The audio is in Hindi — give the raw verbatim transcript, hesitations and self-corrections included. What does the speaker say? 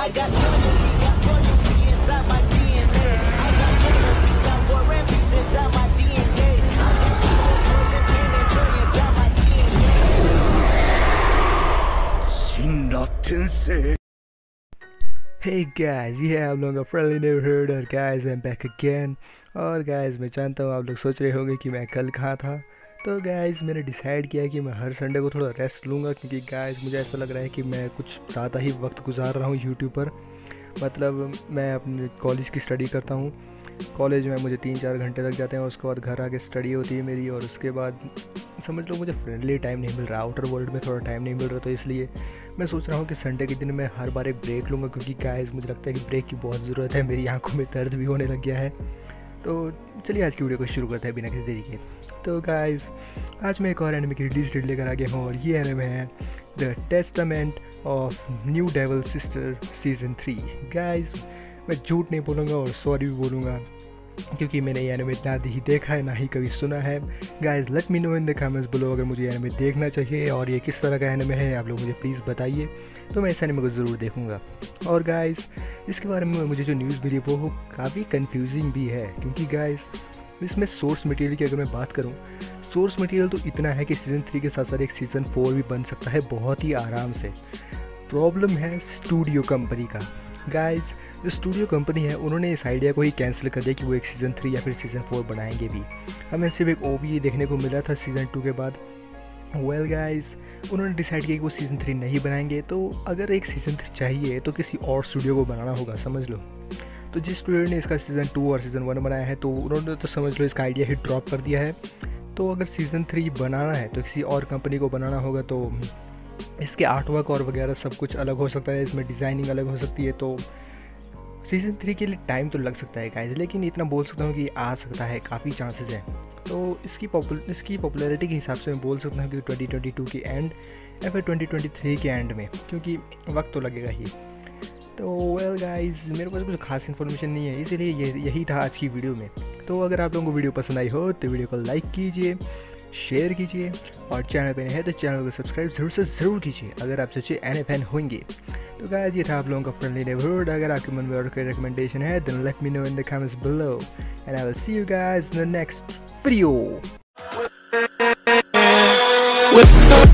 I got loyalty, got loyalty inside my D N A. I got cannabis, got war and peace inside my D N A. I got poison, pain and joy inside my D N A. Shinra Tensei. Hey guys, ये है आप लोगों का फ्रेंडली नेबरहुड और guys I am back again. और गाइस मैं जानता हूँ आप लोग सोच रहे होंगे कि मैं कल कहाँ था। तो गाइस मैंने डिसाइड किया कि मैं हर संडे को थोड़ा रेस्ट लूँगा, क्योंकि गाइस मुझे ऐसा लग रहा है कि मैं कुछ ज़्यादा ही वक्त गुजार रहा हूँ यूट्यूब पर। मतलब मैं अपने कॉलेज की स्टडी करता हूँ, कॉलेज में मुझे तीन चार घंटे लग जाते हैं, उसके बाद घर आके स्टडी होती है मेरी, और उसके बाद समझ लो मुझे फ्रेंडली टाइम नहीं मिल रहा, आउटर वर्ल्ड में थोड़ा टाइम नहीं मिल रहा। तो इसलिए मैं सोच रहा हूँ कि संडे के दिन मैं हर बार एक ब्रेक लूँगा, क्योंकि गाइस मुझे लगता है कि ब्रेक की बहुत ज़रूरत है, मेरी आंखों में दर्द भी होने लग गया है। तो चलिए आज की वीडियो को शुरू करते हैं बिना किसी देरी के। तो गाइस आज मैं एक और एनिमे की रिलीज डेट लेकर आ गया हूँ, और ये एनिमे है the testament of new devil sister season three. Guys मैं झूठ नहीं बोलूँगा और सॉरी भी बोलूँगा, क्योंकि मैंने ये एनिमे ना ही देखा है ना ही कभी सुना है। Guys let me know in the comments below अगर मुझे एनिमे देखना चाहिए और ये किस तरह का एनिमे है, आप लोग मुझे प्लीज़ बताइए, तो मैं इस एनिमे को ज़रूर देखूँगा। और गाइस इसके बारे में मुझे जो न्यूज़ मिली वो काफ़ी कंफ्यूजिंग भी है, क्योंकि गाइस इसमें सोर्स मटेरियल की अगर मैं बात करूँ, सोर्स मटेरियल तो इतना है कि सीज़न थ्री के साथ साथ एक सीज़न फोर भी बन सकता है बहुत ही आराम से। प्रॉब्लम है स्टूडियो कंपनी का। गाइस जो स्टूडियो कंपनी है उन्होंने इस आइडिया को ही कैंसिल कर दिया कि वो एक सीज़न थ्री या फिर सीज़न फोर बनाएंगे भी। हमें सिर्फ एक ओवी देखने को मिला था सीज़न टू के बाद। वेल गाइस उन्होंने डिसाइड किया कि वो सीज़न थ्री नहीं बनाएंगे, तो अगर एक सीज़न थ्री चाहिए तो किसी और स्टूडियो को बनाना होगा, समझ लो। तो जिस स्टूडियो ने इसका सीज़न टू और सीज़न वन बनाया है, तो उन्होंने तो समझ लो इसका आइडिया ही ड्रॉप कर दिया है। तो अगर सीज़न थ्री बनाना है तो किसी और कंपनी को बनाना होगा, तो इसके आर्टवर्क और वगैरह सब कुछ अलग हो सकता है, इसमें डिज़ाइनिंग अलग हो सकती है। तो सीज़न थ्री के लिए टाइम तो लग सकता है गाइस, लेकिन इतना बोल सकता हूँ कि आ सकता है, काफ़ी चांसेस हैं। तो इसकी पॉपुलर इसकी पॉपुलैरिटी के हिसाब से मैं बोल सकता हूँ कि ट्वेंटी ट्वेंटी टू के एंड या फिर ट्वेंटी ट्वेंटी थ्री के एंड में, क्योंकि वक्त तो लगेगा ही। तो वेल गाइस मेरे पास कुछ खास इन्फॉर्मेशन नहीं है, इसीलिए ये यही था आज की वीडियो में। तो अगर आप लोगों को वीडियो पसंद आई हो तो वीडियो को लाइक कीजिए, शेयर कीजिए, और चैनल पे नए हैं तो चैनल को सब्सक्राइब जरूर से ज़रूर कीजिए अगर आप सच्चे एनिमे फैन होंगे। तो गाइस ये था आप लोगों का फ्रेंडली नेबरहुड। अगर आपके मन में और कोई रिकमेंडेशन है then let me know in the comments below, and I will see you guys in the next video.